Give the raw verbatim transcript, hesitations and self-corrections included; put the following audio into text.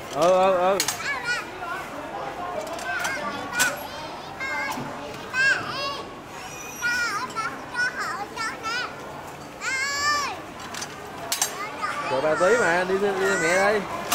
Ừ ừ ừ. Rồi ba tí mà đi, đi, đi mẹ đây.